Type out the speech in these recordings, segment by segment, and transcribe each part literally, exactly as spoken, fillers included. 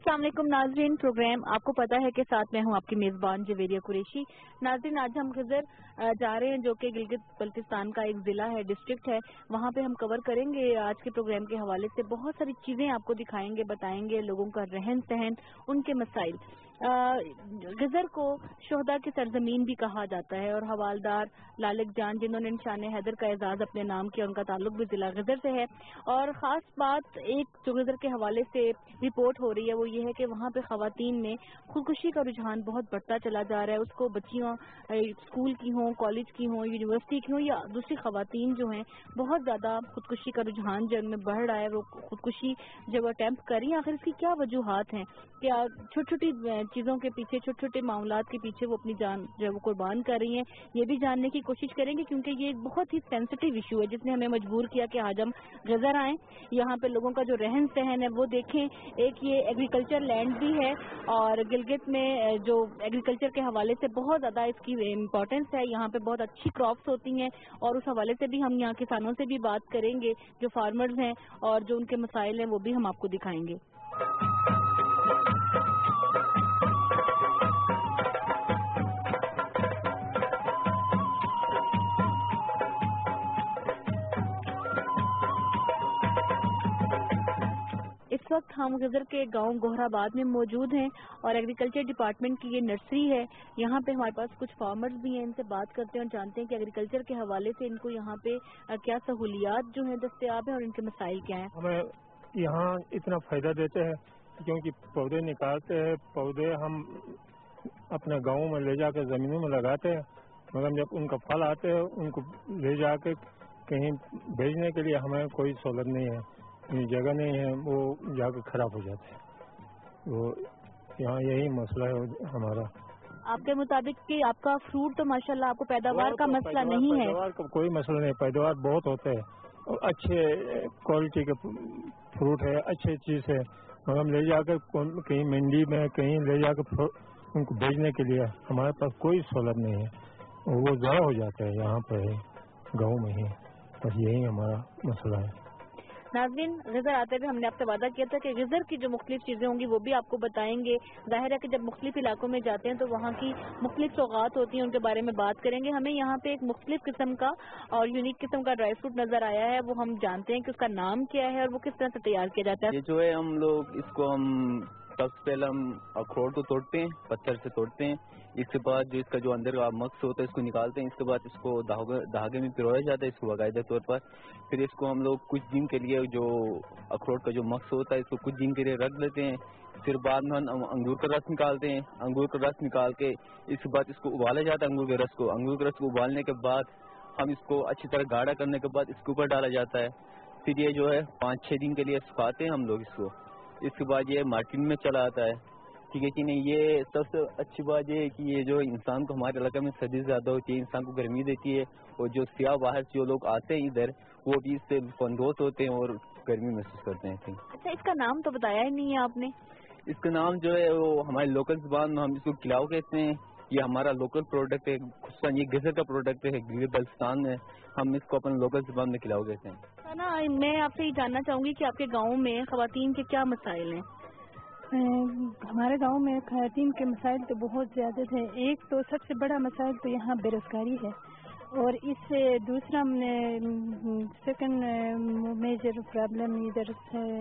السلام علیکم ناظرین، پروگرام آپ کو پتا ہے کہ ساتھ میں ہوں آپ کی میزبان جویریہ قریشی۔ ناظرین، آج ہم خضر جا رہے ہیں جو کہ گلگت بلتستان کا ایک ضلع ہے، ڈسٹرکٹ ہے، وہاں پہ ہم کور کریں گے آج کے پروگرام کے حوالے سے بہت ساری چیزیں آپ کو دکھائیں گے، بتائیں گے لوگوں کا رہن سہن، ان کے مسائل۔ غزر کو شہداء کی سرزمین بھی کہا جاتا ہے اور حوالدار لالک جان جنہوں نے نشان حیدر کا اعزاز اپنے نام کیا، ان کا تعلق بھی ضلع غزر سے ہے۔ اور خاص بات ایک جو غزر کے حوالے سے رپورٹ ہو رہی ہے وہ یہ ہے کہ وہاں پہ خواتین میں خودکشی کا رجحان بہت بڑھتا چلا جا رہا ہے، اس کو بچیاں اسکول کی ہوں، کالج کی ہوں، یونیورسٹی کی ہوں یا دوسری خواتین جو ہیں بہت زیادہ خودکشی کا رجحان جو ان میں بڑھ رہا ہے، وہ خودکشی جب اٹیمپٹ کر رہی ہیں۔ آخر اس کی کیا وجوہات ہیں؟ کیا چھوٹی چھوٹی چیزوں کے پیچھے، چھوٹے چھوٹے معاملات کے پیچھے وہ اپنی جان جو ہے وہ قربان کر رہی ہیں؟ یہ بھی جاننے کی کوشش کریں گے کیونکہ یہ ایک بہت ہی سینسٹیو ایشو ہے جس نے ہمیں مجبور کیا کہ آج ہم غزر آئیں، یہاں پہ لوگوں کا جو رہن سہن ہے وہ دیکھیں۔ ایک یہ ایگریکلچر لینڈ بھی ہے اور گلگت میں جو ایگریکلچر کے حوالے سے بہت زیادہ اس کی امپورٹنس ہے، یہاں پہ بہت اچھی کراپس ہوتی ہیں اور اس حوالے سے بھی ہم یہاں کسانوں سے بھی بات کریں گے جو فارمرز ہیں اور جو ان کے مسائل ہیں وہ بھی ہم آپ کو دکھائیں گے۔ اس وقت ہم غزر کے گاؤں گوہر آباد میں موجود ہیں اور ایگریکلچر ڈپارٹمنٹ کی یہ نرسری ہے، یہاں پہ ہمارے پاس کچھ فارمرز بھی ہیں، ان سے بات کرتے ہیں اور جانتے ہیں کہ ایگریکلچر کے حوالے سے ان کو یہاں پہ کیا سہولیات جو ہیں دستیاب ہیں اور ان کے مسائل کیا ہیں۔ ہمیں یہاں اتنا فائدہ دیتے ہیں کیونکہ پودے نکالتے ہیں، پودے ہم اپنے گاؤں میں لے جا کے زمینوں میں لگاتے ہیں، مگر جب ان کا پھل آتے ہیں ان کو لے جا کے کہیں بھیجنے کے لیے ہمیں کوئی سہولت نہیں ہے، جگہ نہیں ہے، وہ جا کے خراب ہو جاتے ہیں۔ وہ یہاں یہی مسئلہ ہے ہمارا۔ آپ کے مطابق کہ آپ کا فروٹ تو ماشاءاللہ آپ کو پیداوار کا مسئلہ نہیں ہے؟ پیداوار کا کوئی مسئلہ نہیں، پیداوار بہت ہوتے ہیں اور اچھے کوالٹی کے فروٹ ہے، اچھی چیز ہے، مگر ہم لے جا کے کہیں منڈی میں کہیں لے جا کے ان کو بھیجنے کے لیے ہمارے پاس کوئی سہولت نہیں ہے، وہ ضائع ہو جاتا ہے یہاں پہ گاؤں میں ہی، بس یہی ہمارا مسئلہ ہے۔ ناظرین، غزر آتے ہوئے ہم نے آپ سے وعدہ کیا تھا کہ غزر کی جو مختلف چیزیں ہوں گی وہ بھی آپ کو بتائیں گے۔ ظاہر ہے کہ جب مختلف علاقوں میں جاتے ہیں تو وہاں کی مختلف سوغات ہوتی ہیں، ان کے بارے میں بات کریں گے۔ ہمیں یہاں پہ ایک مختلف قسم کا اور یونیک قسم کا ڈرائی فروٹ نظر آیا ہے، وہ ہم جانتے ہیں کہ اس کا نام کیا ہے اور وہ کس طرح سے تیار کیا جاتا ہے۔ یہ جو ہے ہم لوگ اس کو ہم سب سے پہلے ہم اخروٹ کو توڑتے ہیں، پتھر سے توڑتے ہیں، اس کے بعد جو اس کا جو اندر کا مغز ہوتا ہے اس کو نکالتے ہیں، اس کے بعد اس کو دھاگے میں پرویا جاتا ہے اس کو باقاعدہ طور پر، پھر اس کو ہم لوگ کچھ دن کے لیے جو اخروٹ کا جو مغز ہوتا ہے اس کو کچھ دن کے لیے رکھ دیتے ہیں، پھر بعد میں ہم انگور کا رس نکالتے ہیں، انگور کا رس نکال کے اس کے بعد اس کو ابالا جاتا ہے، انگور کے رس کو انگور کے رس کو ابالنے کے بعد ہم اس کو اچھی طرح گاڑھا کرنے کے بعد اس کے اوپر ڈالا جاتا ہے، پھر یہ جو ہے پانچ چھ دن کے لیے سکھاتے ہیں ہم لوگ اس کو، اس کے بعد یہ مارکیٹ میں چلا آتا ہے، ٹھیک ہے کہ نہیں۔ یہ سب سے اچھی بات یہ ہے کہ یہ جو انسان کو ہمارے علاقے میں سردی زیادہ ہوتی ہے، انسان کو گرمی دیتی ہے، اور جو سیاح باہر سے جو لوگ آتے ہیں ادھر وہ بھی اس سے فندوس ہوتے ہیں اور گرمی محسوس کرتے ہیں۔ اچھا، اس کا نام تو بتایا ہی نہیں ہے آپ نے۔ اس کا نام جو ہے وہ ہماری لوکل زبان میں ہم اس کو کلاؤ کہتے ہیں، یہ ہمارا لوکل پروڈکٹ ہے، خصوصاً یہ غزر کا پروڈکٹ ہے، گلگت بلتستان میں ہم اس کو اپنے لوکل زبان میں کلاؤ کہتے ہیں۔ نا میں آپ سے یہ جاننا چاہوں گی کہ آپ کے گاؤں میں خواتین کے کیا مسائل ہیں؟ ہمارے گاؤں میں خواتین کے مسائل تو بہت زیادہ تھے۔ ایک تو سب سے بڑا مسائل تو یہاں بے روزگاری ہے، اور اس سے دوسرا سیکنڈ میجر پرابلم ادھر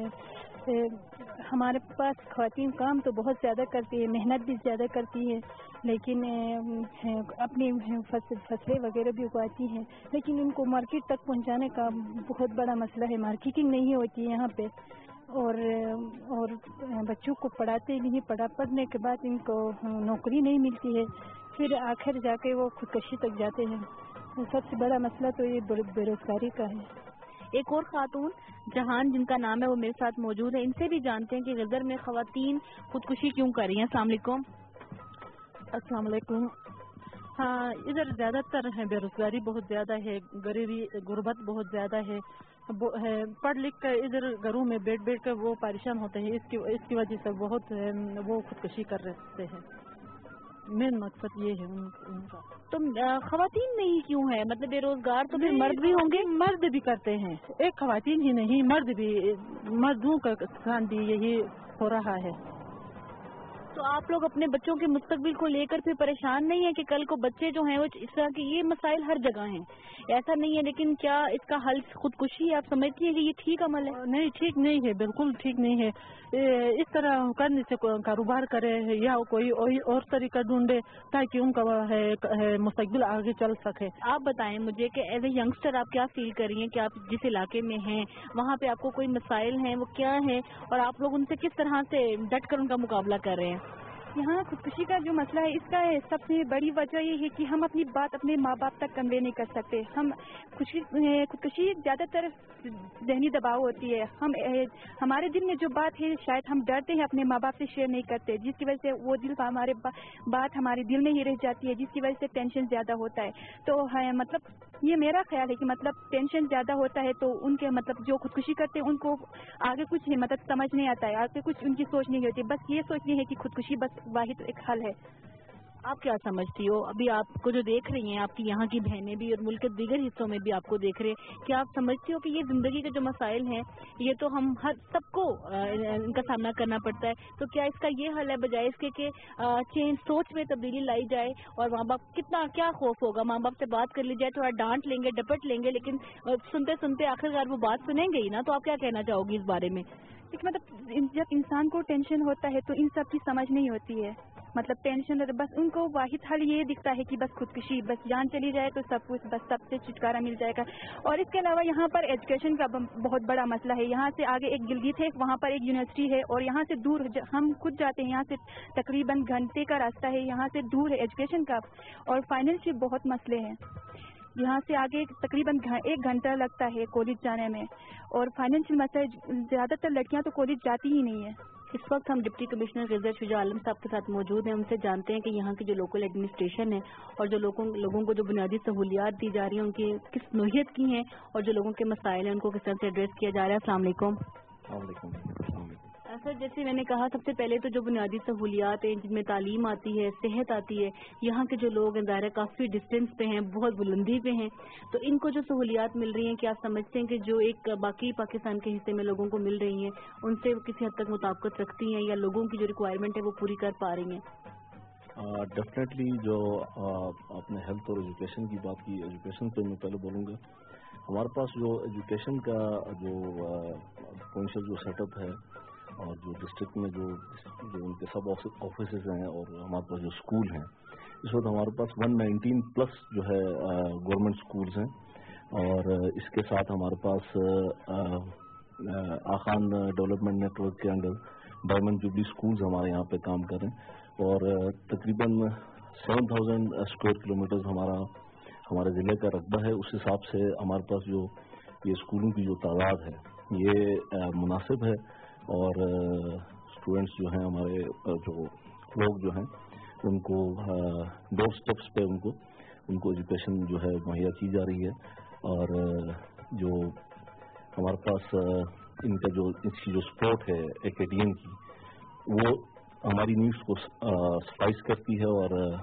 ہمارے پاس خواتین کام تو بہت زیادہ کرتی ہے، محنت بھی زیادہ کرتی ہے، لیکن اپنی فصلیں وغیرہ بھی اگاتی ہیں، لیکن ان کو مارکیٹ تک پہنچانے کا بہت بڑا مسئلہ ہے، مارکیٹنگ نہیں ہوتی ہے یہاں پہ، اور اور بچوں کو پڑھاتے نہیں، پڑھا پڑھنے کے بعد ان کو نوکری نہیں ملتی ہے، پھر آخر جا کے وہ خودکشی تک جاتے ہیں۔ سب سے بڑا مسئلہ تو یہ بے روزگاری کا ہے۔ ایک اور خاتون جہان جن کا نام ہے وہ میرے ساتھ موجود ہے، ان سے بھی جانتے ہیں کہ غزر میں خواتین خودکشی کیوں کر رہی ہیں۔ السلام علیکم۔ السلام علیکم۔ ہاں، ادھر زیادہ تر ہے بے روزگاری بہت زیادہ ہے، غریبی غربت بہت زیادہ ہے، پڑھ لکھ کر ادھر گھروں میں بیٹھ بیٹھ کر وہ پریشان ہوتے ہیں، اس کی اس کی وجہ سے بہت وہ خودکشی کر رہتے ہیں، مین مقصد یہ ہے ان کا۔ تو خواتین میں ہی کیوں ہے؟ مطلب بے روزگار تو پھر مرد بھی ہوں گے؟ مرد بھی کرتے ہیں، ایک خواتین ہی نہیں، مرد بھی، مردوں کا کام بھی یہی ہو رہا ہے۔ تو آپ لوگ اپنے بچوں کے مستقبل کو لے کر پھر پریشان نہیں ہیں کہ کل کو بچے جو ہیں وہ اس طرح کے یہ مسائل ہر جگہ ہیں, ایسا نہیں ہے, لیکن کیا اس کا حل خودکشی ہے؟ آپ سمجھتی ہیں کہ یہ ٹھیک عمل ہے؟ نہیں, ٹھیک نہیں ہے, بالکل ٹھیک نہیں ہے. اس طرح کرنے سے کاروبار کرے یا کوئی اور طریقہ ڈھونڈے تاکہ ان کا مستقبل آگے چل سکے. آپ بتائیں مجھے کہ ایز اے ینگسٹر آپ کیا فیل کر رہی ہیں کہ آپ جس علاقے میں ہیں وہاں پہ آپ کو کوئی مسائل ہیں, وہ کیا ہیں, اور آپ لوگ ان سے کس طرح سے ڈٹ کر ان کا مقابلہ کر رہے ہیں؟ یہاں خودکشی کا جو مسئلہ ہے اس کا سب سے بڑی وجہ یہ ہے کہ ہم اپنی بات اپنے ماں باپ تک کنوے نہیں کر سکتے. ہم خودکشی زیادہ تر ذہنی دباؤ ہوتی ہے. ہم ہمارے دل میں جو بات ہے شاید ہم ڈرتے ہیں اپنے ماں باپ سے شیئر نہیں کرتے, جس کی وجہ سے وہ دل ہمارے بات ہمارے دل میں ہی رہ جاتی ہے, جس کی وجہ سے ٹینشن زیادہ ہوتا ہے. تو مطلب یہ میرا خیال ہے کہ مطلب ٹینشن زیادہ ہوتا ہے تو ان کے مطلب جو خودکشی کرتے ہیں ان کو آگے کچھ مطلب سمجھ نہیں آتا ہے, آگے کچھ ان کی سوچ نہیں ہوتی, بس یہ سوچنی ہے کہ خودکشی بس واحد ایک حل ہے. آپ کیا سمجھتی ہو؟ ابھی آپ کو جو دیکھ رہی ہیں آپ کی یہاں کی بہنیں بھی اور ملک کے دیگر حصوں میں بھی آپ کو دیکھ رہے ہیں, کیا آپ سمجھتی ہو کہ یہ زندگی کے جو مسائل ہیں یہ تو ہم ہر سب کو ان کا سامنا کرنا پڑتا ہے, تو کیا اس کا یہ حل ہے بجائے اس کے کہ چینج سوچ میں تبدیلی لائی جائے؟ اور ماں باپ کتنا کیا خوف ہوگا, ماں باپ سے بات کر لی جائے, تھوڑا ڈانٹ لیں گے, ڈپٹ لیں گے, لیکن سنتے سنتے آخرکار وہ بات سنیں گے ہی نا. تو آپ کیا کہنا چاہو گی اس بارے میں؟ مطلب جب انسان کو ٹینشن ہوتا ہے تو ان سب کی سمجھ نہیں ہوتی ہے. مطلب ٹینشن بس ان کو واحد حل یہ دکھتا ہے کہ بس خودکشی, بس جان چلی جائے تو سب کچھ بس سب سے چھٹکارا مل جائے گا. اور اس کے علاوہ یہاں پر ایجوکیشن کا بہت بڑا مسئلہ ہے. یہاں سے آگے ایک گلگت ہے, وہاں پر ایک یونیورسٹی ہے, اور یہاں سے دور ہم خود جاتے ہیں, یہاں سے تقریباً گھنٹے کا راستہ ہے, یہاں سے دور ہے ایجوکیشن کا. اور فائنینشیل بہت مسئلے ہیں, یہاں سے آگے تقریباً ایک گھنٹہ لگتا ہے کالج جانے میں, اور فائنینشیل مسئلہ زیادہ تر لڑکیاں تو کالج جاتی ہی نہیں ہیں. اس وقت ہم ڈپٹی کمشنر خضر شجاع عالم صاحب کے ساتھ موجود ہیں, ان سے جانتے ہیں کہ یہاں کی جو لوکل ایڈمنسٹریشن ہے اور جو لوگوں لوگوں کو جو بنیادی سہولیات دی جا رہی ہیں ان کی کس نوعیت کی ہیں, اور جو لوگوں کے مسائل ہیں ان کو کس طرح سے ایڈریس کیا جا رہا ہے. السلام علیکم. سر, جیسے میں نے کہا سب سے پہلے تو جو بنیادی سہولیات ہیں جن میں تعلیم آتی ہے, صحت آتی ہے, یہاں کے جو لوگ ہیں ظاہر ہے کافی ڈسٹینس پہ ہیں, بہت بلندی پہ ہیں, تو ان کو جو سہولیات مل رہی ہیں کیا آپ سمجھتے ہیں کہ جو ایک باقی پاکستان کے حصے میں لوگوں کو مل رہی ہیں ان سے کسی حد تک مطابقت رکھتی ہیں, یا لوگوں کی جو ریکوائرمنٹ ہے وہ پوری کر پا رہی ہیں؟ ڈیفینیٹلی جو آپ نے ہیلتھ اور ایجوکیشن کی بات کی, ایجوکیشن پہ میں پہلے بولوں گا. ہمارے پاس جو ایجوکیشن کا جو پوٹینشیل جو سیٹ اپ ہے, اور جو ڈسٹرکٹ میں جو جو ان کے سب آفیسز ہیں اور ہمارے پاس جو اسکول ہیں, اس وقت ہمارے پاس ون نائنٹین پلس جو ہے گورنمنٹ اسکولز ہیں, اور اس کے ساتھ ہمارے پاس آخان ڈیولپمنٹ نیٹ ورک کے انڈر ڈائمنڈ جوبلی اسکولز ہمارے یہاں پہ کام کریں, اور تقریباً seven thousand square kilometres ہمارا ہمارے ضلع کا رقبہ ہے. اس حساب سے ہمارے پاس جو یہ اسکولوں کی جو تعداد ہے یہ مناسب ہے, اور اسٹوڈینٹس جو ہیں ہمارے جو لوگ جو ہیں ان کو ڈور اسٹیپس پہ ان کو ان کو ایجوکیشن جو ہے مہیا کی جا رہی ہے. اور جو ہمارے پاس ان کا جو اس کی جو سپورٹ ہے ایکیڈیم کی, وہ ہماری نیڈس کو سفائز کرتی ہے,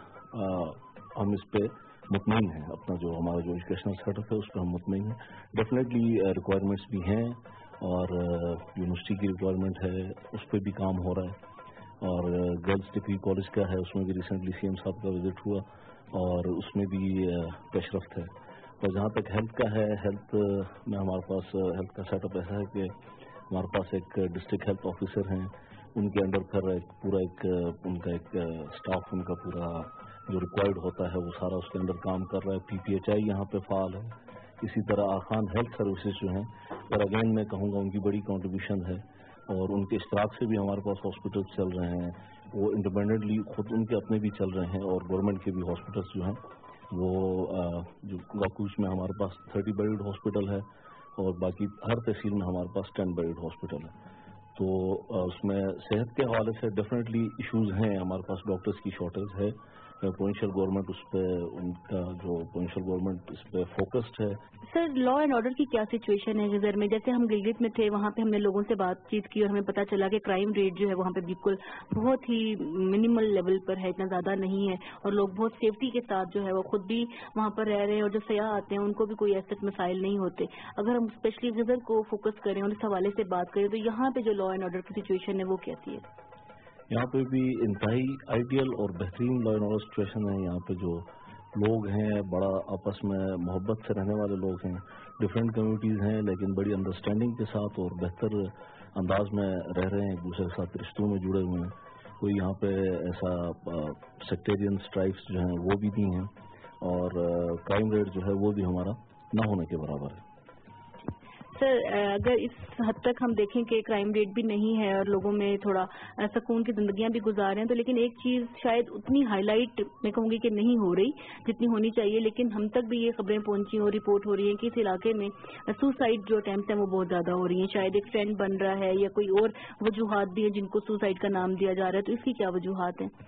اور ہم اس پہ مطمئن ہیں. اپنا جو ہمارا جو ایجوکیشنل سیٹ اپ ہے اس پہ ہم مطمئن ہیں. ڈیفینیٹلی ریکوائرمنٹس بھی ہیں, اور یونیورسٹی کی ریکوائرمنٹ ہے اس پہ بھی کام ہو رہا ہے, اور گرلس ڈگری کالج کا ہے اس میں بھی ریسنٹلی سی ایم صاحب کا وزٹ ہوا, اور اس میں بھی پیش رفت ہے. اور جہاں تک ہیلتھ کا ہے, ہیلتھ میں ہمارے پاس ہیلتھ کا سیٹ اپ ایسا ہے کہ ہمارے پاس ایک ڈسٹرکٹ ہیلتھ آفیسر ہیں, ان کے انڈر پھر ایک پورا ایک ان کا ایک اسٹاف ان کا پورا جو ریکوائرڈ ہوتا ہے وہ سارا اس کے اندر کام کر رہا ہے. پی پی ایچ آئی یہاں پہ فعال ہے. اسی طرح آخان ہیلتھ سروسز جو ہیں, اور اگین میں کہوں گا ان کی بڑی کنٹریبیوشن ہے, اور ان کے اشتراک سے بھی ہمارے پاس ہاسپٹل چل رہے ہیں, وہ انڈیپینڈنٹلی خود ان کے اپنے بھی چل رہے ہیں, اور گورنمنٹ کے بھی ہاسپٹلس جو ہیں وہ جو گاکوش میں ہمارے پاس تھرٹی بیڈ ہاسپٹل ہے, اور باقی ہر تحصیل میں ہمارے پاس ٹین بیڈ ہاسپٹل ہے. تو اس میں صحت کے حوالے سے ڈیفینیٹلی ایشوز ہیں, ہمارے پاس ڈاکٹرس کی شارٹیج ہے. پروونشل گورنمنٹ اس پہ ان کا جو پروونشل گورنمنٹ اس پہ فوکسڈ ہے. سر, لا اینڈ آرڈر کی کیا سچویشن ہے غزر میں؟ جیسے ہم گلگت میں تھے, وہاں پہ ہم نے لوگوں سے بات چیت کی اور ہمیں پتہ چلا کہ کرائم ریٹ جو ہے وہاں پہ بالکل بہت ہی منیمل لیول پر ہے, اتنا زیادہ نہیں ہے, اور لوگ بہت سیفٹی کے ساتھ جو ہے وہ خود بھی وہاں پر رہ رہے ہیں, اور جو سیاح آتے ہیں ان کو بھی کوئی ایسے مسائل نہیں ہوتے. اگر ہم اسپیشلی غزر کو فوکس کریں اور اس حوالے سے بات کریں تو یہاں پہ جو لا اینڈ آرڈر کی سچویشن ہے وہ کیسی ہے؟ यहाँ पे भी इंतहाई आइडियल और बेहतरीन लॉ एंड ऑर्डर सिचुएशन है। यहाँ पे जो लोग हैं बड़ा आपस में मोहब्बत से रहने वाले लोग हैं, डिफरेंट कम्युनिटीज़ हैं लेकिन बड़ी अंडरस्टैंडिंग के साथ और बेहतर अंदाज में रह रहे हैं, एक दूसरे के साथ रिश्तों में जुड़े हुए हैं। कोई यहाँ पे ऐसा सेक्टेरियन स्ट्राइक्स जो हैं वो भी नहीं हैं और क्राइम रेट जो है वो भी हमारा ना होने के बराबर है। सर, अगर इस हद तक हम देखें कि क्राइम रेट भी नहीं है और लोगों में थोड़ा सुकून की जिंदगियां भी गुजार रहे हैं, तो लेकिन एक चीज़ शायद उतनी हाईलाइट मैं कहूँगी कि नहीं हो रही जितनी होनी चाहिए, लेकिन हम तक भी ये खबरें पहुंची और रिपोर्ट हो रही हैं कि इस इलाके में सुसाइड जो अटैम्प्ट हैं वो बहुत ज़्यादा हो रही हैं। शायद एक ट्रेंड बन रहा है या कोई और वजूहात भी हैं जिनको सुसाइड का नाम दिया जा रहा है, तो इसकी क्या वजूहात हैं?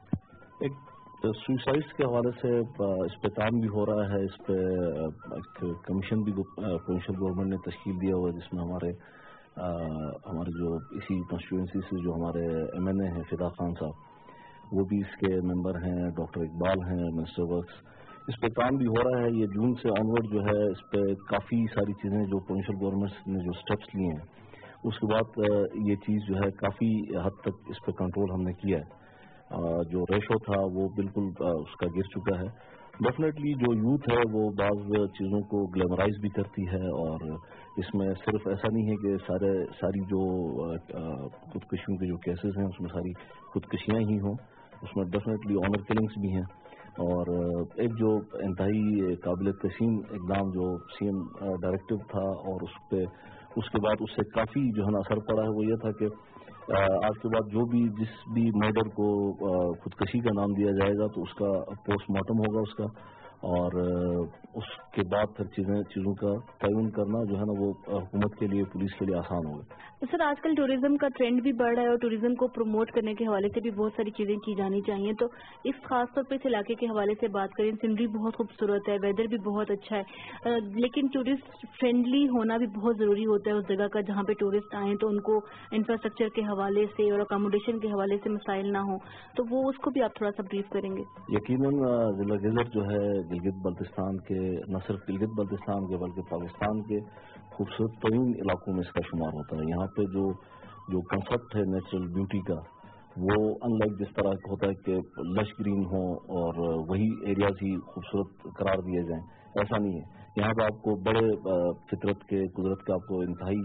एक सुसाइड्स के हवाले से इस पे काम भी हो रहा है। इस पे एक कमीशन भी प्रोविंशियल गवर्नमेंट ने तश्कील दिया हुआ है जिसमें हमारे आ, हमारे जो इसी कॉन्स्टिट्यूंसी से जो हमारे एम एन ए हैं फिदा खान साहब वो भी इसके मेंबर हैं, डॉक्टर इकबाल हैं मिनिस्टर वर्क्स। इस पे काम भी हो रहा है। ये जून से ऑनवर्ड जो है इस पे काफ़ी सारी चीज़ें जो प्रोविंशियल गवर्नमेंट ने जो स्टेप्स लिए हैं उसके बाद ये चीज़ जो है काफ़ी हद तक इस पर कंट्रोल हमने किया है। जो रेशो था वो बिल्कुल उसका गिर चुका है। डेफिनेटली जो यूथ है वो बाज़ चीज़ों को ग्लैमराइज भी करती है और इसमें सिर्फ ऐसा नहीं है कि सारे सारी जो खुदकशियों के जो केसेस हैं उसमें सारी खुदकशियाँ ही हों, उसमें डेफिनेटली ऑनर किलिंग्स भी हैं। और एक जो इंतहाई काबिल तहसीन इक़दाम जो सी एम डायरेक्टिव था और उस पर उसके बाद उससे काफ़ी जो है ना असर पड़ा है वो ये था कि आज के बाद जो भी जिस भी मर्डर को खुदकशी का नाम दिया जाएगा तो उसका पोस्टमार्टम होगा उसका, और उसके बाद फिर चीज़ें चीज़ों का तयन करना जो है ना वो हुकूमत के लिए पुलिस के लिए आसान होगा। तो सर, आजकल टूरिज्म का ट्रेंड भी बढ़ रहा है और टूरिज्म को प्रमोट करने के हवाले से भी बहुत सारी चीज़ें की जानी चाहिए। तो इस खास तौर पर इस इलाके के हवाले से बात करें, सिनरी बहुत खूबसूरत है, वेदर भी बहुत अच्छा है, आ, लेकिन टूरिस्ट फ्रेंडली होना भी बहुत ज़रूरी होता है उस जगह का जहाँ पे टूरिस्ट आएँ, तो उनको इंफ्रास्ट्रक्चर के हवाले से और अकोमोडेशन के हवाले से मसाइल ना हो, तो वो उसको भी आप थोड़ा सा ब्रीफ करेंगे? यकीनन जिला गिलगित जो है गिलगित बल्तिस्तान के न सिर्फ गिलगित बल्तिस्तान के बल्कि पाकिस्तान के खूबसूरत तरीन इलाकों में इसका शुमार होता है। यहाँ पे जो जो कंसेप्ट है नेचुरल ब्यूटी का वो अनलाइक जिस तरह का होता है कि लश ग्रीन हो और वही एरियाज ही खूबसूरत करार दिए जाएं, ऐसा नहीं है। यहाँ पे आपको बड़े फितरत के कुदरत के आपको इंतहाई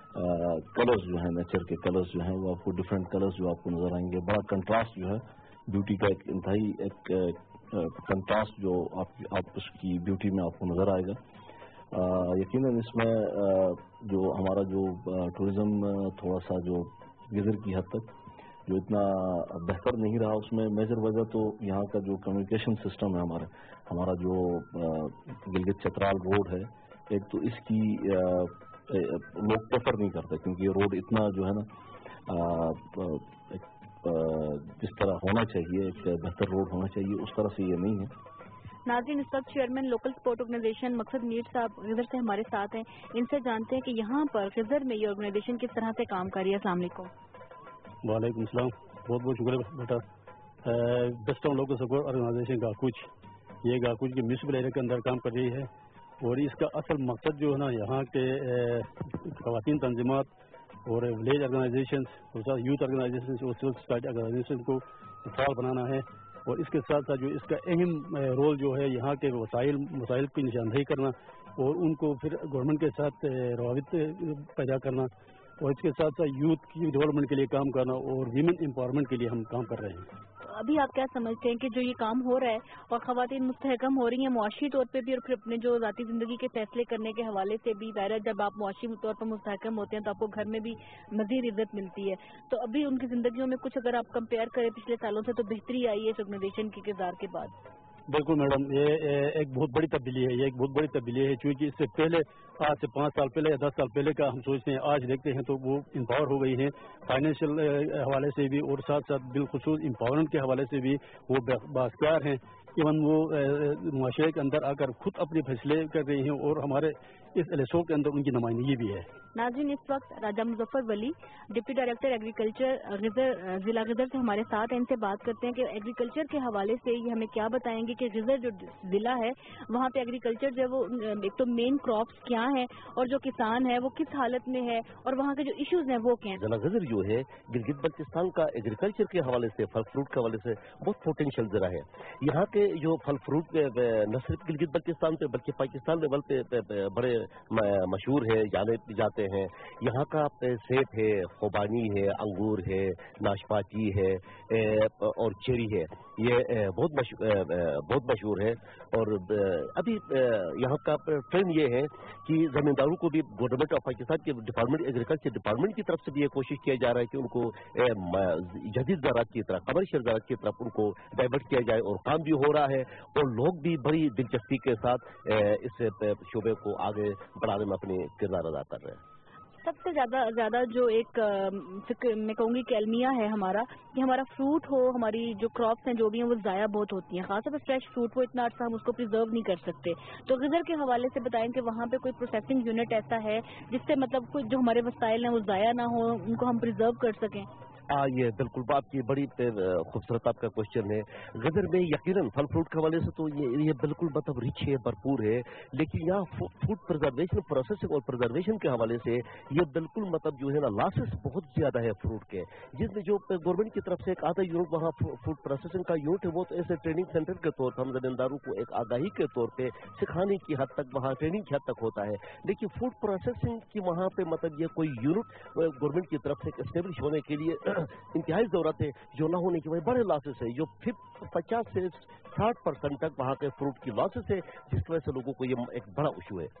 कलर्स जो है नेचर के कलर्स जो हैं वो आपको डिफरेंट कलर्स जो आपको नजर आएंगे। बड़ा कंट्रास्ट जो है ब्यूटी का एक इंतहाई एक कंट्रास्ट जो आप, आप उसकी ब्यूटी में आपको नजर आएगा। यकीनन इसमें आ, जो हमारा जो टूरिज्म थोड़ा सा जो गिजर की हद तक जो इतना बेहतर नहीं रहा, उसमें मेजर वजह तो यहाँ का जो कम्युनिकेशन सिस्टम है हमारा हमारा जो गिलगित चतराल रोड है, एक तो इसकी आ, लोग प्रेफर नहीं करते क्योंकि ये रोड इतना जो है ना आ, एक जिस तरह होना चाहिए, एक बेहतर रोड होना चाहिए, उस तरह से ये नहीं है। नाज़रीन, इस वक्त चेयरमैन लोकल स्पोर्ट ऑर्गेनाइजेशन मकसद मीर साहब गिजर से हमारे साथ हैं। इनसे जानते हैं कि यहाँ पर गिजर में ये ऑर्गेनाइजेशन किस तरह से काम कर रही है। अस्सलाम वालेकुम। वालेकुम सलाम, बहुत बहुत शुक्रिया बेटा। Best of local support organisation Gakuch, ये गाकुच के म्यूनसिपल एरिया के अंदर काम कर रही है और इसका असल मकसद जो है ना यहाँ के ख़वातीन तंजीमात और विलेज ऑर्गेनाइजेशन और साथ यूथ ऑर्गेनाइजेशन और सिविल सोसाइटी ऑर्गेनाइजेशन को फाल बनाना है और इसके साथ साथ जो इसका अहम रोल जो है यहाँ के वसाइल मसाइल की निशानदेही करना और उनको फिर गवर्नमेंट के साथ रवाबित पैदा करना और इसके साथ साथ यूथ की डेवलपमेंट के लिए काम करना और वीमेन एम्पावरमेंट के लिए हम काम कर रहे हैं। अभी आप क्या समझते हैं कि जो ये काम हो रहा है और ख़वातीन मुस्तहकम हो रही हैं मुआशी तौर पे भी और फिर अपने जो ज़ाती ज़िंदगी के फैसले करने के हवाले से भी, ज़ाहिर है जब आप मुआशी तौर पर मुस्तहकम होते हैं तो आपको घर में भी मज़ीद इज्जत मिलती है, तो अभी उनकी ज़िंदगियों में कुछ अगर आप कंपेयर करें पिछले सालों से तो बेहतरी आई है इस ऑर्गेनाइजेशन के किरदार के बाद? बिल्कुल मैडम, ये एक बहुत बड़ी तब्दीली है, ये एक बहुत बड़ी तब्दीली है क्योंकि इससे पहले आज से पाँच साल पहले या दस साल पहले का हम सोचते हैं, आज देखते हैं तो वो एम्पावर हो गई है फाइनेंशियल हवाले से भी और साथ साथ बिलखुसूस एम्पावरमेंट के हवाले से भी वो बाख्तियार हैं इवन वो मुआशरे के अंदर आकर खुद अपने फैसले कर रही हैं और हमारे इस एल एस ओ के अंदर उनकी नुमाइंदगी भी है। नाज़रीन, इस वक्त राजा मुजफ्फर वली डिप्टी डायरेक्टर एग्रीकल्चर गिज़र जिला गिज़र से हमारे साथ हैं। इनसे बात करते हैं कि एग्रीकल्चर के हवाले से ये हमें क्या बताएंगे कि गिज़र जो जिला है वहाँ पे एग्रीकल्चर जो वो एक तो मेन क्रॉप्स क्या है और जो किसान है वो किस हालत में है और वहाँ के जो इश्यूज हैं वो क्या हैं। जिला गिज़र जो है गिलगित बल्तिस्तान का एग्रीकल्चर के हवाले से, फल फ्रूट के हवाले से बहुत पोटेंशियल ज़रा है। यहाँ के जो फल फ्रूट न सिर्फ गिलगित बल्तिस्तान पे बल्कि पाकिस्तान लेवल पे बड़े मशहूर है, जाने जाते हैं। यहाँ का सेब है, खुबानी है, अंगूर है, नाशपाती है और चेरी है, ये बहुत मशहूर बहुत मशहूर है। और अभी यहाँ का ट्रेंड ये है कि जमींदारों को भी गवर्नमेंट ऑफ पाकिस्तान के डिपार्टमेंट एग्रीकल्चर डिपार्टमेंट की तरफ से भी ये कोशिश किया जा रहा है कि उनको जदीद ज़राअत की तरफ, कमर्शियल ज़राअत की तरफ उनको डाइवर्ट किया जाए और काम भी हो रहा है और लोग भी बड़ी दिलचस्पी के साथ इस शोबे को आगे बढ़ाने में अपनी किरदार अदा कर रहे हैं। सबसे ज्यादा ज्यादा जो एक फिक्र मैं कहूँगी कि अलमिया है हमारा कि हमारा फ्रूट हो, हमारी जो क्रॉप्स हैं जो भी हैं वो ज़ाया बहुत होती हैं, खासतौर पर फ्रेश फ्रूट वो इतना अर्सा हम उसको प्रिजर्व नहीं कर सकते। तो गिज़र के हवाले से बताएं कि वहाँ पे कोई प्रोसेसिंग यूनिट ऐसा है जिससे मतलब कोई जो हमारे वसाइल हैं वो ज़ाया ना हो, उनको हम प्रिजर्व कर सकें। हाँ, ये बिल्कुल आपकी बड़ी खूबसूरत आपका क्वेश्चन है। गिज़र में यकीनन फल फ्रूट के हवाले से तो ये ये बिल्कुल मतलब रिच है, भरपूर है, लेकिन यहाँ फूड प्रिजर्वेशन, प्रोसेसिंग और प्रिजर्वेशन के हवाले से ये बिल्कुल मतलब जो है ना लॉसेस बहुत ज़्यादा है फ्रूट के, जिसमें जो गवर्नमेंट की तरफ से एक आधा यूनिट वहाँ फूड प्रोसेसिंग का यूनिट है वो तो ऐसे ट्रेनिंग सेंटर के तौर पर हम जमींदारों को एक आगाही के तौर पर सिखाने की हद तक वहाँ ट्रेनिंग की हद तक होता है, लेकिन फूड प्रोसेसिंग की वहाँ पे मतलब ये कोई यूनिट गवर्नमेंट की तरफ से स्टेब्लिश होने के लिए इंतहाई जरूरत है, जो ना होने की वजह बड़े लॉसेस है, जो फिर पचास से साठ परसेंट तक वहाँ के फ्रूट की लॉसेस है, जिस वजह से लोगों को ये एक बड़ा इशू है।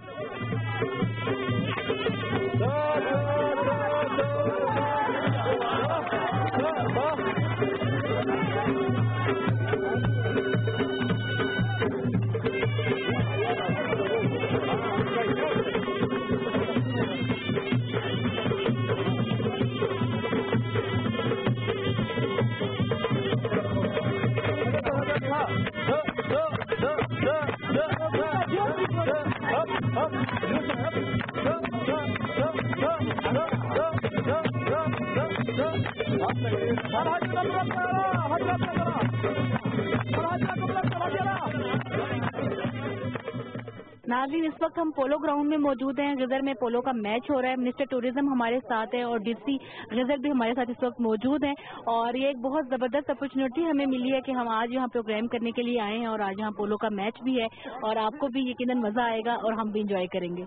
नाज़रीन, इस वक्त हम पोलो ग्राउंड में मौजूद हैं। गिज़र में पोलो का मैच हो रहा है। मिनिस्टर टूरिज्म हमारे साथ है और डीसी गिज़र भी हमारे साथ इस वक्त मौजूद हैं और ये एक बहुत ज़बरदस्त अपॉर्चुनिटी हमें मिली है कि हम आज यहाँ प्रोग्राम करने के लिए आए हैं और आज यहाँ पोलो का मैच भी है और आपको भी यकीनन मज़ा आएगा और हम भी इंजॉय करेंगे।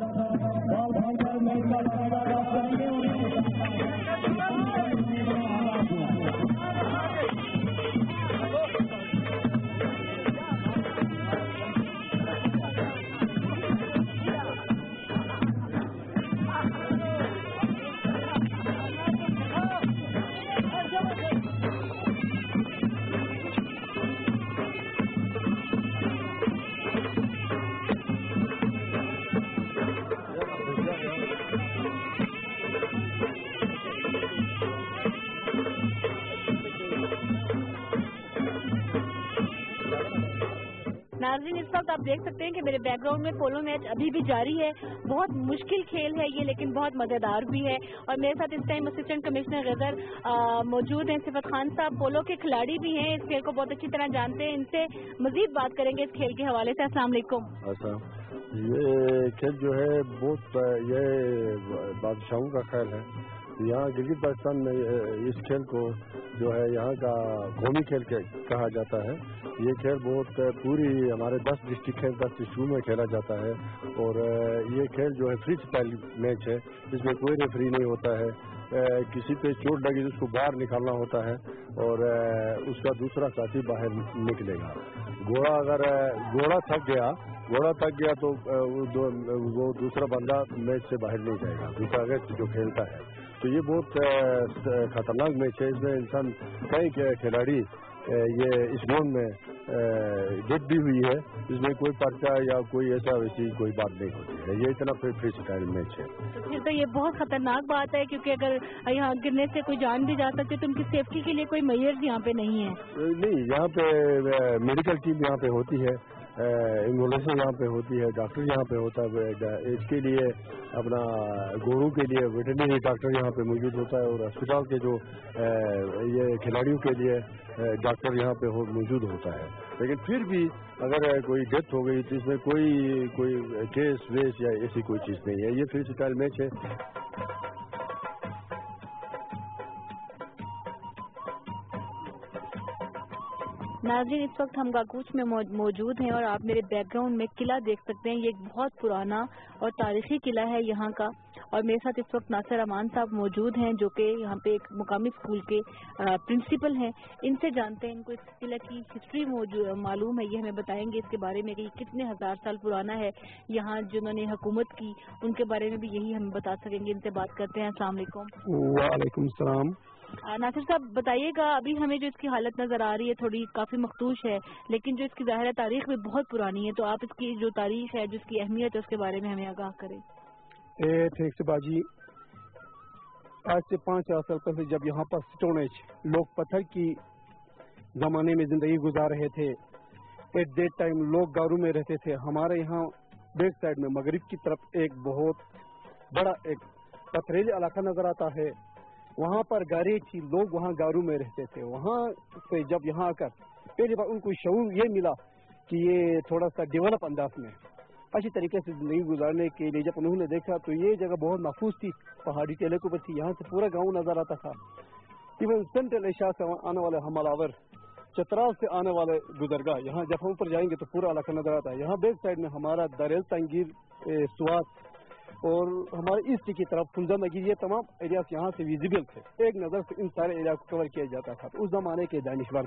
नाज़रीन, इस वक्त आप देख सकते हैं कि मेरे बैकग्राउंड में पोलो मैच अभी भी जारी है। बहुत मुश्किल खेल है ये, लेकिन बहुत मज़ेदार भी है और मेरे साथ इस टाइम असिस्टेंट कमिश्नर गिज़र मौजूद हैं। सिफत खान साहब पोलो के खिलाड़ी भी हैं, इस खेल को बहुत अच्छी तरह जानते हैं। इनसे मजीद बात करेंगे इस खेल के हवाले से। अस्सलाम वालेकुम। अच्छा, ये खेल जो है बहुत ये बादशाहों का खेल है। यहाँ गिलगित बाल्टिस्तान में इस खेल को जो है यहाँ का कौमी खेल कहा जाता है। ये खेल बहुत पूरी हमारे दस डिस्ट्रिक्ट है, दस डिस्ट्रिक्ट में खेला जाता है और ये खेल जो है फ्री स्टाइल मैच है, इसमें कोई रेफरी नहीं होता है। किसी पे चोट लगी तो उसको बाहर निकालना होता है और उसका दूसरा साथी बाहर निकलेगा। घोड़ा अगर घोड़ा थक गया घोड़ा थक गया तो वो, दो, वो दूसरा बंदा मैच से बाहर नहीं जाएगा, दूसरा अगस्त जो खेलता है। तो ये बहुत खतरनाक मैच है। इसमें इंसान कई खिलाड़ी ये इस ग्राउंड में डेथ भी हुई है, इसमें कोई पर्चा या कोई ऐसा वैसी कोई बात नहीं होती है। ये इतना फ्री स्टाइल मैच है। फिर तो ये बहुत खतरनाक बात है, क्योंकि अगर यहाँ गिरने से कोई जान भी जा सकती है तो उनकी सेफ्टी के लिए कोई मेजर्स यहाँ पे नहीं है। नहीं, यहाँ पे मेडिकल टीम यहाँ पे होती है, एम्बुलेंस यहाँ पे होती है, डॉक्टर यहाँ पे होता है, इसके लिए अपना गोरू के लिए वेटरनरी डॉक्टर यहाँ पे मौजूद होता है, और अस्पताल के जो ये खिलाड़ियों के लिए डॉक्टर यहाँ पे हो मौजूद होता है। लेकिन फिर भी अगर कोई डेथ हो गई तो इसमें कोई कोई केस वेस या ऐसी कोई चीज़ नहीं है, ये फ्री स्टाइल मैच है। नाज़रीन, इस वक्त हम गाकूच में मौजूद हैं और आप मेरे बैकग्राउंड में किला देख सकते हैं। ये एक बहुत पुराना और तारीखी किला है यहाँ का, और मेरे साथ इस वक्त नासिर अमान साहब मौजूद हैं जो कि यहाँ पे एक मुकामी स्कूल के प्रिंसिपल हैं। इनसे जानते हैं, इनको इस किला की हिस्ट्री मालूम है, ये हमें बताएंगे इसके बारे में कि ये कितने हजार साल पुराना है। यहाँ जिन्होंने हुकूमत की उनके बारे में भी यही हमें बता सकेंगे। इनसे बात करते हैं। अस्सलाम वालेकुम। वालेकुम सलाम। नासिर साहब बताइएगा, अभी हमें जो इसकी हालत नजर आ रही है थोड़ी काफी मखदूश है, लेकिन जो इसकी ज़ाहिर तारीख भी बहुत पुरानी है, तो आप इसकी जो तारीख है, जो इसकी अहमियत है, उसके बारे में हमें आगाह करें। ए ठीक से बाजी, आज से पाँच हजार साल पहले जब यहाँ पर स्टोन एज लोग पत्थर की जमाने में जिंदगी गुजार रहे थे, एट दैट टाइम लोग गारू में रहते थे। हमारे यहाँ बैक साइड में मगरिब की तरफ एक बहुत बड़ा एक पथरीली इलाका नजर आता है, वहाँ पर गारे थी, लोग वहाँ गारू में रहते थे। वहाँ से जब यहाँ आकर पहली बार उनको शऊर ये मिला कि ये थोड़ा सा डेवलप अंदाज में अच्छी तरीके से जिंदगी गुजारने के लिए जब उन्होंने देखा तो ये जगह बहुत महफूज थी, पहाड़ी टेले के ऊपर थी, यहाँ से पूरा गाँव नजर आता था। इवन सेंट्रल एशिया से आने वाले हमलावर, चतराल से आने वाले गुजरगाह, यहाँ जब हम ऊपर जाएंगे तो पूरा इलाका नजर आता है। यहाँ बैक साइड में हमारा दरेल तंगीर, सुवात और हमारे ईस्ट की तरफ फुलजा नगीर, ये तमाम एरियाज यहाँ से विजिबल थे। एक नज़र से इन सारे एरिया को कवर किया जाता था। तो उस जमाने के दानिशवर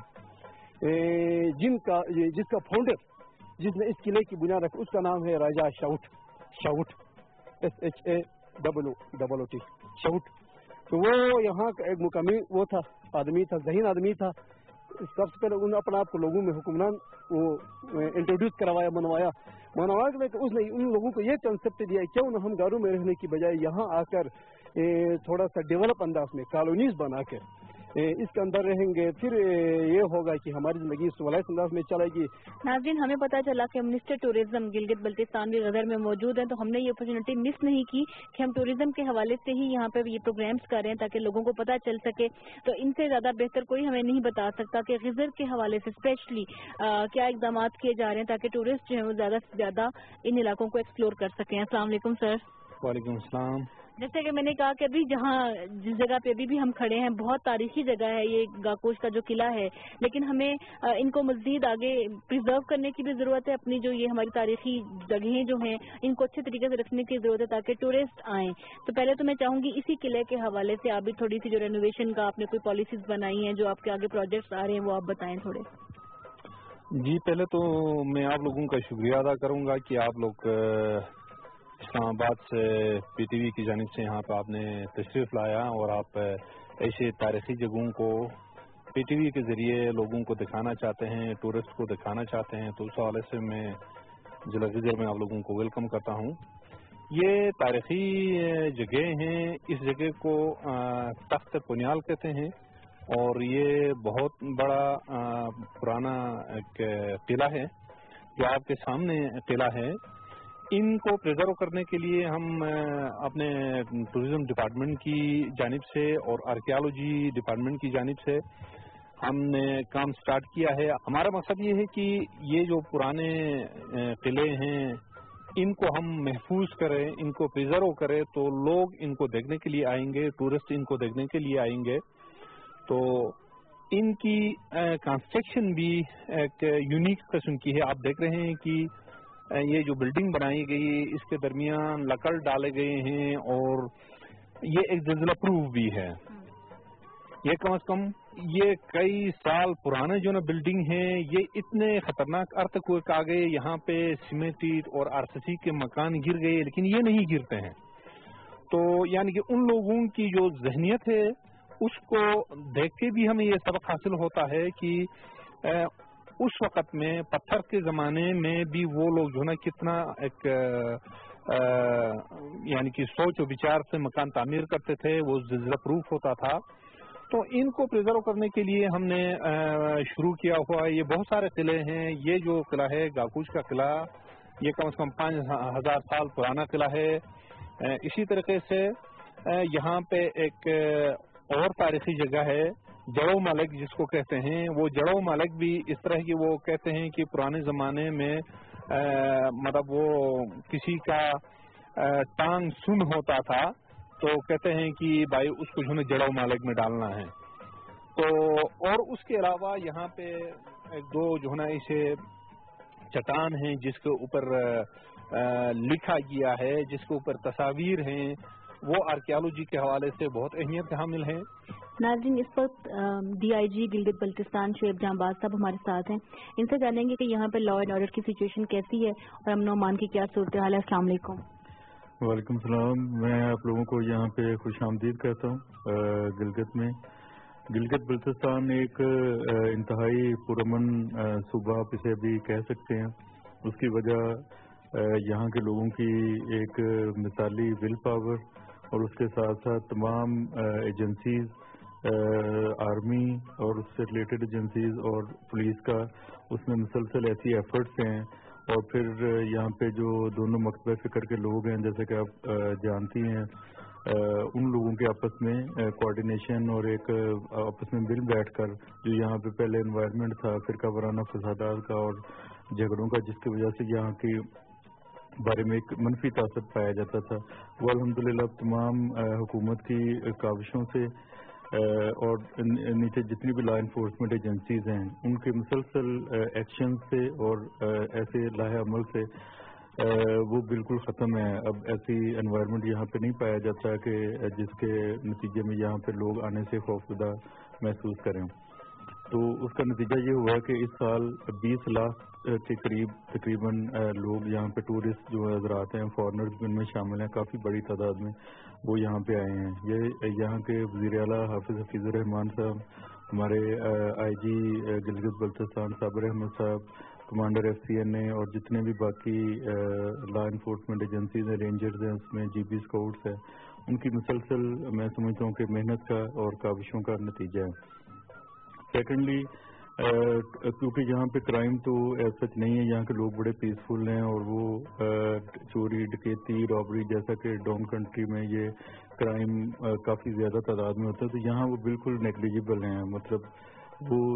जिनका ये जिसका फाउंडर, जिसने इस किले की बुनियाद रखी, उसका नाम है Raja shout. Shout S H A double O double O T shout. तो वो यहाँ का एक मुकामी वो था, आदमी था, जहीन आदमी था। सबसे पहले उन्होंने अपने आप को लोगों में हुक्मरान वो इंट्रोड्यूस करवाया, मनवाया मनवा के तो उसने उन लोगों को ये कंसेप्ट दिया, क्यों न हम गारों में रहने की बजाय यहाँ आकर ए, थोड़ा सा डेवलप अंदाज में कॉलोनीज बना के इसके अंदर रहेंगे, फिर ये होगा कि हमारी जिंदगी सुवलाइस अंदाज में चलेगी। नाज़रीन, हमें पता चला कि मिनिस्टर टूरिज्म गिलगित बल्तिस्तान भी गदर में मौजूद हैं, तो हमने ये अपॉर्चुनिटी मिस नहीं की कि हम टूरिज्म के हवाले से ही यहाँ पे ये प्रोग्राम्स कर रहे हैं ताकि लोगों को पता चल सके। तो इनसे ज्यादा बेहतर कोई हमें नहीं बता सकता कि गदर के हवाले से स्पेशली क्या इकदाम किए जा रहे हैं ताकि टूरिस्ट जो है वो ज्यादा से ज्यादा इन इलाकों को एक्सप्लोर कर सकें। अस्सलाम वालेकुम सर। वालेकुम सलाम। जैसे कि मैंने कहा कि अभी जहाँ जिस जगह पे अभी भी हम खड़े हैं बहुत तारीखी जगह है ये गाकोश का जो किला है, लेकिन हमें इनको मजीद आगे प्रिजर्व करने की भी जरूरत है। अपनी जो ये हमारी तारीखी जगहें जो हैं इनको अच्छे तरीके से रखने की जरूरत है ताकि टूरिस्ट आएँ। तो पहले तो मैं चाहूंगी इसी किले के हवाले से आप भी थोड़ी सी जो रेनोवेशन का आपने कोई पॉलिसीज बनाई हैं, जो आपके आगे प्रोजेक्ट्स आ रहे हैं, वो आप बताएं थोड़े। जी, पहले तो मैं आप लोगों का शुक्रिया अदा करूंगा कि आप लोग इस्लामाबाद से पीटीवी की जानिब से यहाँ पर आपने तशरीफ लाया और आप ऐसे तारीखी जगहों को पीटीवी के जरिए लोगों को दिखाना चाहते हैं, टूरिस्ट को दिखाना चाहते हैं। तो उस हवाले से मैं जिला गदर में आप लोगों को वेलकम करता हूँ। ये तारीखी जगह हैं, इस जगह को तख्त पुनियाल कहते हैं और ये बहुत बड़ा पुराना एक किला है जो आपके सामने किला है। इनको प्रिजर्व करने के लिए हम अपने टूरिज्म डिपार्टमेंट की जानिब से और आर्कियोलॉजी डिपार्टमेंट की जानिब से हमने काम स्टार्ट किया है। हमारा मकसद ये है कि ये जो पुराने किले हैं इनको हम महफूज करें, इनको प्रिजर्व करें, तो लोग इनको देखने के लिए आएंगे, टूरिस्ट इनको देखने के लिए आएंगे। तो इनकी कंस्ट्रक्शन भी एक यूनिक किस्म की है। आप देख रहे हैं कि ये जो बिल्डिंग बनाई गई है इसके दरमियान लकड़ डाले गए हैं और ये एक ज़िलज़ला प्रूफ भी है। ये कम से कम ये कई साल पुराने जो ना बिल्डिंग है, ये इतने खतरनाक अर्थक्वेक आ गए, यहाँ पे सीमेंटेड और आरसीसी के मकान गिर गए, लेकिन ये नहीं गिरते हैं। तो यानी कि उन लोगों की जो जहनियत है उसको देख के भी हमें ये सबक हासिल होता है कि اس وقت میں پتھر کے زمانے میں بھی وہ لوگ جو ہے نا کتنا ایک یعنی کہ سوچ و بچار سے مکان تعمیر کرتے تھے، وہ زلزلہ پروف ہوتا تھا. تو ان کو پریزرو کرنے کے لیے ہم نے شروع کیا ہوا ہے. یہ بہت سارے قلعے ہیں. یہ جو قلعہ ہے گاکوچ کا قلعہ، یہ کم از کم پانچ ہزار سال پرانا قلعہ ہے. اسی طریقے سے یہاں پہ ایک اور تاریخی جگہ ہے جڑو مالک جس کو کہتے ہیں. وہ جڑو مالک بھی اس طرح کی وہ کہتے ہیں کہ پرانے زمانے میں مطلب وہ کسی کا ٹانگ سن ہوتا تھا تو کہتے ہیں کہ بھائی اس کو جو ہے جڑو مالک میں ڈالنا ہے. تو اور اس کے علاوہ یہاں پہ ایک دو جو ہے نا اسے چٹان ہیں جس کے اوپر لکھا گیا ہے، جس کے اوپر تصاویر ہیں، وہ آرکیالوجی کے حوالے سے بہت اہمیت کے حامل ہیں. ناظرین، اس وقت D I G Gilgit Baltistan Shoaib Jahanbaz صاحب ہمارے ساتھ ہیں. ان سے جانیں گے کہ یہاں پہ لا اینڈ آرڈر کی سچویشن کیسی ہے اور امن و امان کی کیا صورتحال ہے. السلام علیکم. وعلیکم السلام. میں آپ لوگوں کو یہاں پہ خوش آمدید کہتا ہوں. گلگت میں گلگت بلتستان ایک انتہائی پرامن صوبہ آپ اسے بھی کہہ سکتے ہیں. اس کی وجہ یہاں کے لوگوں کی ایک مثالی ول پاور اور اس کے ساتھ ساتھ تمام ایجنسیز، آرمی اور اس سے ریلیٹڈ ایجنسیز اور پولیس کا اس میں مسلسل ایسی ایفرٹس ہیں. اور پھر یہاں پہ جو دونوں مکتبہ فکر کے لوگ ہیں جیسے کہ آپ جانتی ہیں، ان لوگوں کے آپس میں کوآرڈینیشن اور ایک آپس میں مل بیٹھ کر جو یہاں پہ پہلے انوائرمنٹ تھا فرقہ وارانہ فسادات کا اور جھگڑوں کا جس کی وجہ سے یہاں کی بارے میں ایک منفی تاثر پایا جاتا تھا، وہ الحمدللہ تمام حکومت کی کاوشوں سے اور نیچے جتنی بھی لا انفورسمنٹ ایجنسیز ہیں ان کے مسلسل ایکشن سے اور ایسے لاہ عمل سے وہ بالکل ختم ہے. اب ایسی انوائرمنٹ یہاں پہ نہیں پایا جاتا کہ جس کے نتیجے میں یہاں پہ لوگ آنے سے خوفزدہ محسوس کریں. تو اس کا نتیجہ یہ ہوا کہ اس سال بیس لاکھ کے قریب تقریباً لوگ یہاں پہ ٹورسٹ جو حضرات ہیں فارنرز بھی ان میں شامل ہیں، کافی بڑی تعداد میں وہ یہاں پہ آئے ہیں. یہ یہاں کے وزیر اعلیٰ حافظ حفیظ الرحمان صاحب، ہمارے آئی جی گلگت بلتستان صابر احمد صاحب، commander F C N A اور جتنے بھی باقی لا انفورسمنٹ ایجنسیز ہیں، رینجرز ہیں، اس میں جی بی اسکاؤٹس ہیں، ان کی مسلسل میں سمجھتا ہوں کہ محنت کا اور کاوشوں کا نتیجہ ہے. سیکنڈلی کیونکہ یہاں پہ کرائم تو سچ نہیں ہے، یہاں کے لوگ بڑے پیسفل ہیں اور وہ چوری ڈکیتی رابری جیسا کہ ڈاؤن کنٹری میں یہ کرائم کافی زیادہ تعداد میں ہوتا ہے، تو یہاں وہ بالکل نیگلیجبل ہیں. مطلب وہ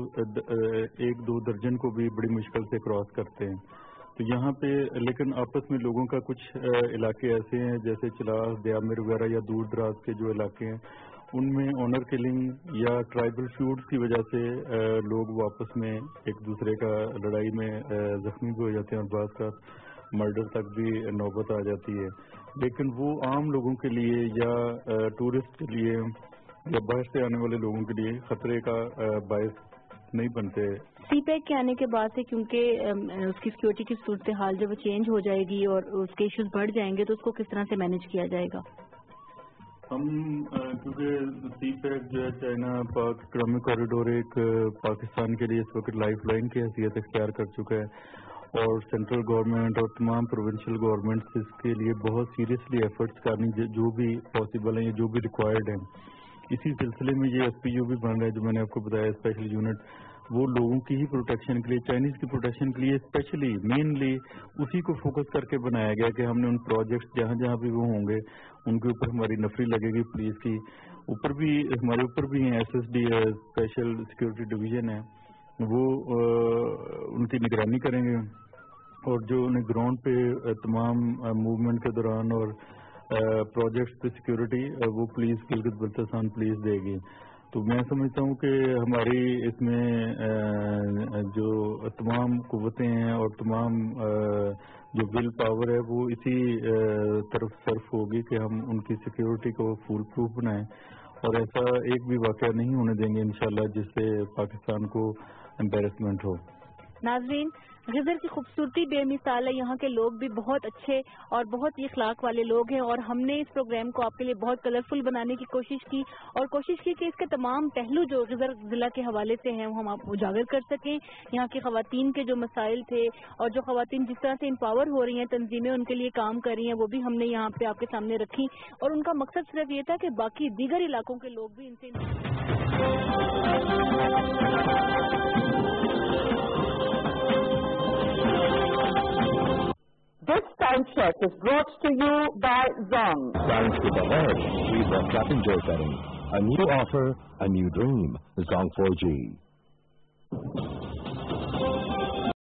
ایک دو درجن کو بھی بڑی مشکل سے کراس کرتے ہیں. تو یہاں پہ لیکن آپس میں لوگوں کا کچھ علاقے ایسے ہیں جیسے چلاس دیامر وغیرہ یا دور دراز کے جو علاقے ہیں ان میں آنر کلنگ یا ٹرائبل فیوڈز کی وجہ سے لوگ وہ آپس میں ایک دوسرے کا لڑائی میں زخمی بھی ہو جاتے ہیں اور بعض کا مرڈر تک بھی نوبت آ جاتی ہے. لیکن وہ عام لوگوں کے لیے یا ٹورسٹ کے لیے یا باہر سے آنے والے لوگوں کے لیے خطرے کا باعث نہیں بنتے. سی پیک کے آنے کے بعد سے کیونکہ اس کی سیکورٹی کی صورتحال جب وہ چینج ہو جائے گی اور اس کے ایشوز بڑھ جائیں گے تو اس کو کس طرح سے مینیج کیا جائے گا؟ ہم کیونکہ سی پیک جو ہے چائنا پاک اکنامک کوریڈور ایک پاکستان کے لیے اس وقت لائف لائن کی حیثیت اختیار کر چکا ہے اور سینٹرل گورنمنٹ اور تمام پروونشل گورنمنٹس اس کے لیے بہت سیریسلی ایفرٹس کرنی جو بھی پاسبل ہیں یا جو بھی ریکوائرڈ ہیں. اسی سلسلے میں یہ ایس پی یو بھی بن رہا ہے جو میں نے آپ کو بتایا اسپیشل یونٹ، وہ لوگوں کی ہی پروٹیکشن کے لیے چائنیز کی پروٹیکشن کے لیے اسپیشلی مینلی اسی کو فوکس کر کے بنایا گیا کہ ہم نے ان پروجیکٹس جہاں جہاں بھی وہ ہوں گے ان کے اوپر ہماری نفری لگے گی. پولیس کی اوپر بھی ہمارے اوپر بھی ہیں، ایس ایس ڈی ہے اسپیشل سیکورٹی ڈویژن ہے، وہ ان کی نگرانی کریں گے اور جو انہیں گراؤنڈ پہ تمام موومنٹ کے دوران اور پروجیکٹس پہ سیکورٹی وہ پولیس گلگت بلتستان پولیس دے گی. تو میں سمجھتا ہوں کہ ہماری اس میں جو تمام قوتیں ہیں اور تمام جو ول پاور ہے وہ اسی طرف صرف ہوگی کہ ہم ان کی سیکیورٹی کو فول پروف بنائیں اور ایسا ایک بھی واقعہ نہیں ہونے دیں گے انشاءاللہ جس سے پاکستان کو امبیرسمنٹ ہو. ناظرین، غزر کی خوبصورتی بے مثال ہے. یہاں کے لوگ بھی بہت اچھے اور بہت ہی اخلاق والے لوگ ہیں، اور ہم نے اس پروگرام کو آپ کے لیے بہت کلرفل بنانے کی کوشش کی اور کوشش کی کہ اس کے تمام پہلو جو غزر ضلع کے حوالے سے ہیں وہ ہم آپ کو اجاگر کر سکیں. یہاں کی خواتین کے جو مسائل تھے اور جو خواتین جس طرح سے امپاور ہو رہی ہیں، تنظیمیں ان کے لیے کام کر رہی ہیں، وہ بھی ہم نے یہاں پہ آپ کے سامنے رکھی. اور ان کا مقصد صرف یہ تھا کہ باقی دیگر علاقوں کے لوگ بھی ان سے This time check is brought to you by Zong. Science with the Edge, three the trap and joy setting. A new offer, a new dream. Zong four G.